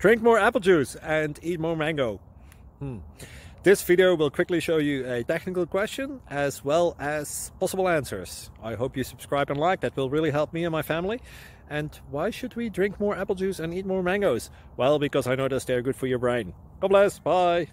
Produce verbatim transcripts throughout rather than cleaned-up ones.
Drink more apple juice and eat more mango. Hmm. This video will quickly show you a technical question as well as possible answers. I hope you subscribe and like, that will really help me and my family. And why should we drink more apple juice and eat more mangoes? Well, because I noticed they're good for your brain. God bless, bye!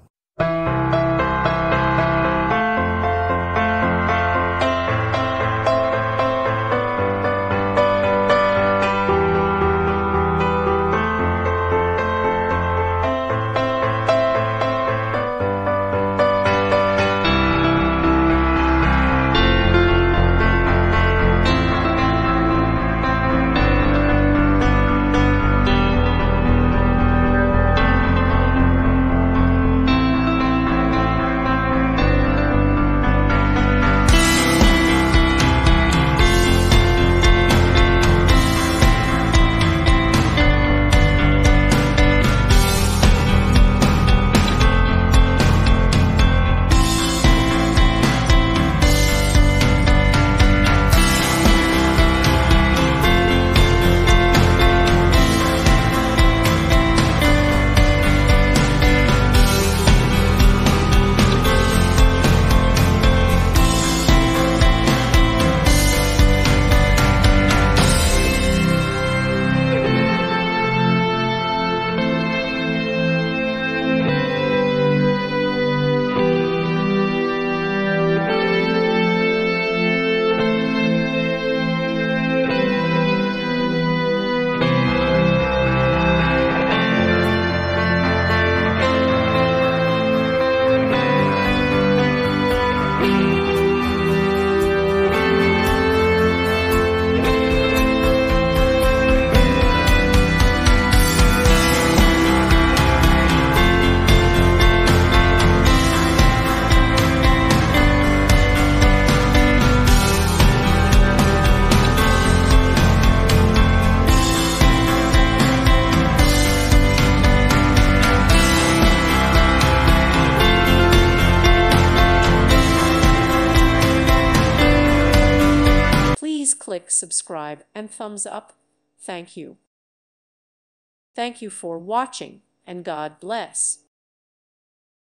Please click subscribe and thumbs up. Thank you. Thank you for watching, and God bless.